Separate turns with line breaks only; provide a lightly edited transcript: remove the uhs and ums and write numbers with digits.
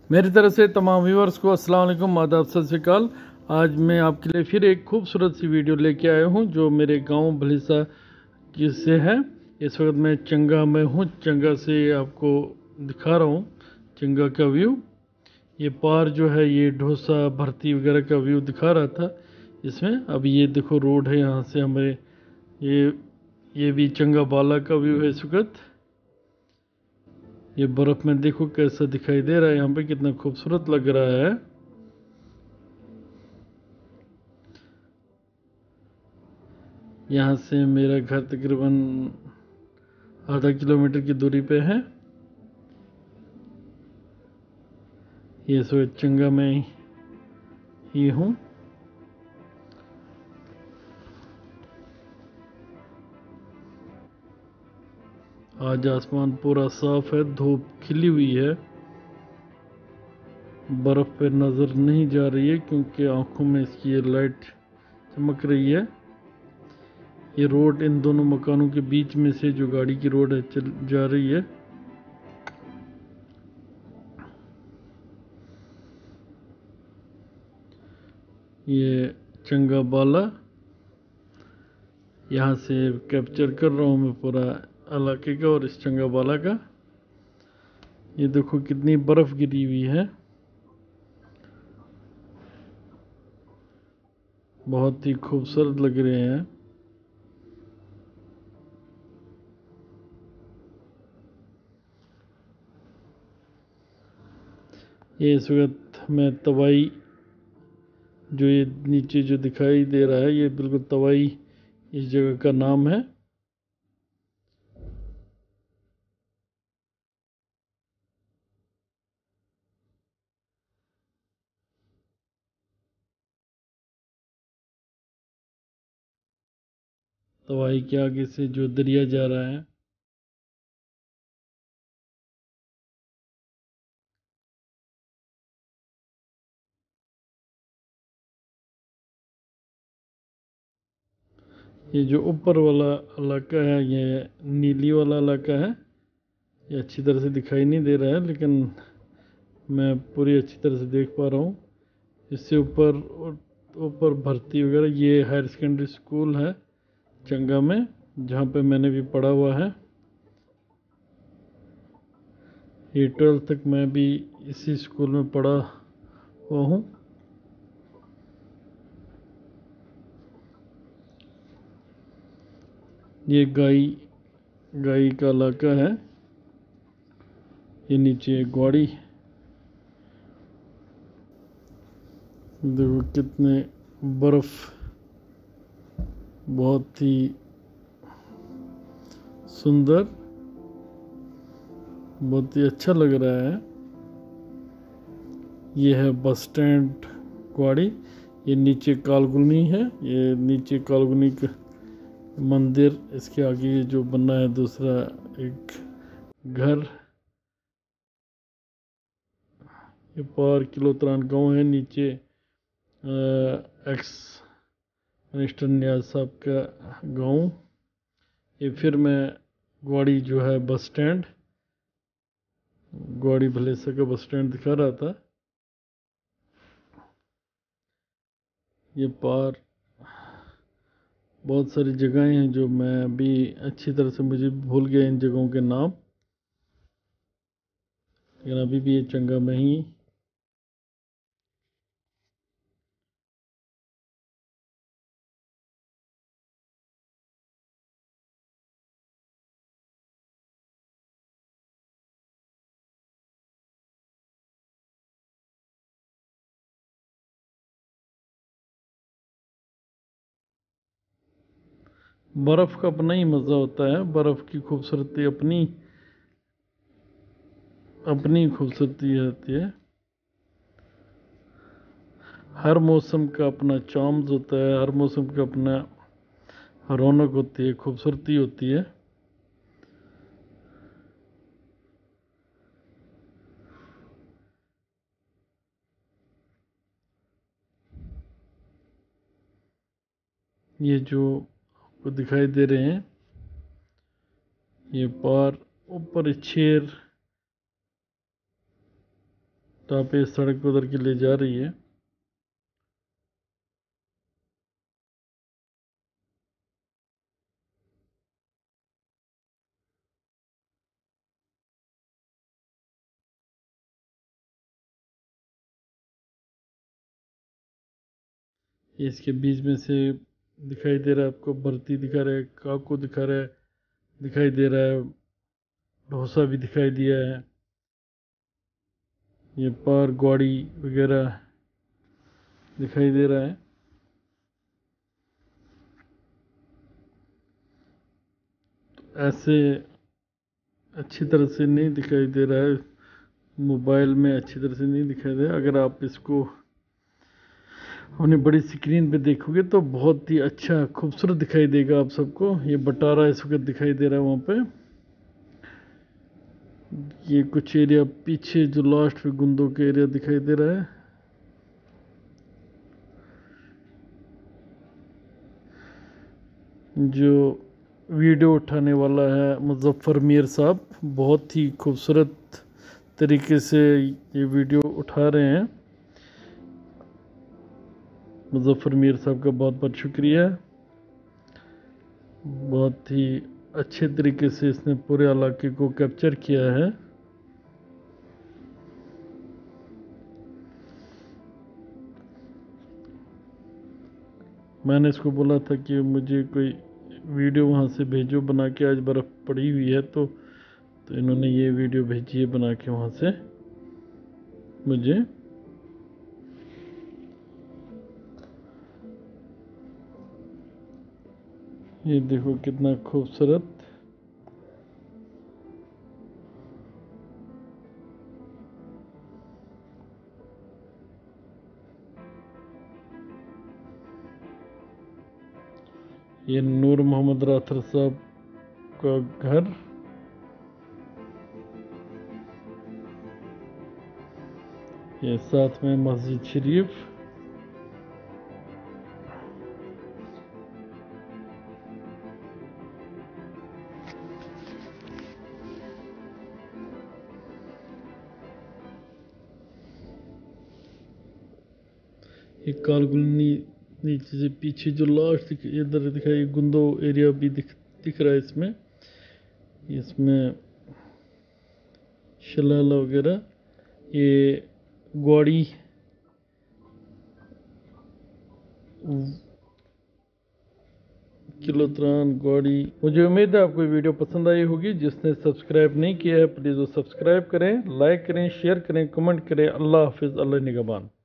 मेरी तरफ से तमाम व्यूअर्स को अस्सलाम वालेकुम, आदाब, सत श्री अकाल। आज मैं आपके लिए फिर एक खूबसूरत सी वीडियो लेके आया हूँ जो मेरे गांव भलीसा से है। इस वक्त मैं चंगा में हूँ। चंगा से आपको दिखा रहा हूँ चंगा का व्यू। ये पार जो है ये ढोसा भर्ती वगैरह का व्यू दिखा रहा था इसमें। अब ये देखो रोड है, यहाँ से हमें ये भी चंगा बाला का व्यू है इस वक्त। ये बर्फ़ में देखो कैसा दिखाई दे रहा है, यहाँ पे कितना खूबसूरत लग रहा है। यहाँ से मेरा घर तकरीबन आधा किलोमीटर की दूरी पे है। ये सो चंगा में ही हूँ। आज आसमान पूरा साफ है, धूप खिली हुई है, बर्फ़ पे नज़र नहीं जा रही है क्योंकि आंखों में इसकी ये लाइट चमक रही है। ये रोड इन दोनों मकानों के बीच में से जो गाड़ी की रोड है चल जा रही है। ये चंगा बाला, यहाँ से कैप्चर कर रहा हूँ मैं पूरा इलाके का और इस चंगा बाला का। ये देखो कितनी बर्फ़ गिरी हुई है, बहुत ही खूबसूरत लग रहे हैं। ये इस वक्त मैं तवाई, जो ये नीचे जो दिखाई दे रहा है ये बिल्कुल तवाई इस जगह का नाम है। तवाई के आगे से जो दरिया जा रहा है, ये जो ऊपर वाला इलाका है ये नीली वाला इलाका है। ये अच्छी तरह से दिखाई नहीं दे रहा है लेकिन मैं पूरी अच्छी तरह से देख पा रहा हूँ। इससे ऊपर ऊपर भर्ती वगैरह, ये हायर सेकेंडरी स्कूल है चंगा में जहाँ पे मैंने भी पढ़ा हुआ है। ये 12th तक मैं भी इसी स्कूल में पढ़ा हुआ हूँ। ये गाई का इलाका है। ये नीचे ग्वाड़ी, देखो कितने बर्फ, बहुत ही सुंदर, बहुत ही अच्छा लग रहा है। ये है बस स्टैंड ग्वाड़ी। ये नीचे कालगुनी है, ये नीचे कालगुनी का मंदिर, इसके आगे जो बना है दूसरा एक घर। ये पार किलोत्रान गांव है। नीचे एक्स मिनिस्टर नियाज साहब का गांव। ये फिर मैं ग्वाड़ी जो है बस स्टैंड, ग्वाड़ी भलेसा का बस स्टैंड दिखा रहा था। ये पार बहुत सारी जगहें हैं जो मैं अभी अच्छी तरह से मुझे भूल गया इन जगहों के नाम, लेकिन अभी भी ये चंगा में ही। बर्फ़ का अपना ही मज़ा होता है, बर्फ़ की खूबसूरती अपनी अपनी खूबसूरती होती है। हर मौसम का अपना चार्म्स होता है, हर मौसम का अपना रौनक होती है, खूबसूरती होती है। ये जो आपको दिखाई दे रहे हैं ये पार ऊपर शेर तो आप इस सड़क पर उधर के ले जा रही है। इसके बीच में से दिखाई दे रहा है आपको, बर्ती दिखा रहा है, काकू दिखा रहा है, दिखाई दे रहा है, डोसा भी दिखाई दिया है, ये पार ग्वाड़ी वगैरह दिखाई दे रहा है। तो ऐसे अच्छी तरह से नहीं दिखाई दे रहा है, मोबाइल में अच्छी तरह से नहीं दिखाई दे रहा। अगर आप इसको अपनी बड़ी स्क्रीन पे देखोगे तो बहुत ही अच्छा खूबसूरत दिखाई देगा आप सबको। ये बटारा इस वक्त दिखाई दे रहा है वहाँ पे। ये कुछ एरिया पीछे जो लास्ट में गुंदों के एरिया दिखाई दे रहा है। जो वीडियो उठाने वाला है मुजफ्फर मीर साहब, बहुत ही खूबसूरत तरीके से ये वीडियो उठा रहे हैं। मुजफ्फर मीर साहब का बहुत बहुत शुक्रिया। बहुत ही अच्छे तरीके से इसने पूरे इलाके को कैप्चर किया है। मैंने इसको बोला था कि मुझे कोई वीडियो वहाँ से भेजो बना के, आज बर्फ़ पड़ी हुई है तो इन्होंने ये वीडियो भेजी है बना के वहाँ से मुझे। ये देखो कितना खूबसूरत। ये नूर मोहम्मद राथर साहब का घर, ये साथ में मस्जिद शरीफ। ये कालगुलनी नीचे से पीछे जो लास्ट इधर दिखाई गुंदो एरिया भी दिख रहा है इसमें। इसमें शलाला वगैरह, ये ग्वाड़ी किलोत्रान ग्वाड़ी। मुझे उम्मीद है आपको वीडियो पसंद आई होगी। जिसने सब्सक्राइब नहीं किया है प्लीज़ वो सब्सक्राइब करें, लाइक करें, शेयर करें, कमेंट करें। अल्लाह हाफिज़, अल्लाह निगहबान।